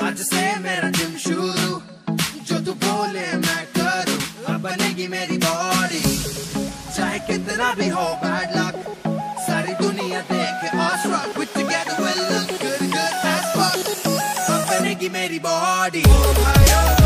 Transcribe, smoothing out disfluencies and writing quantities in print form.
आज से मेरा जिम शुरू, जो तू बोले मैं करूं, अब बनेगी मेरी बॉडी, चाहे कितना भी हो बैड लक, सारी दुनिया देखे us rock, we together we'll look good, good as fuck, अब बनेगी मेरी बॉडी।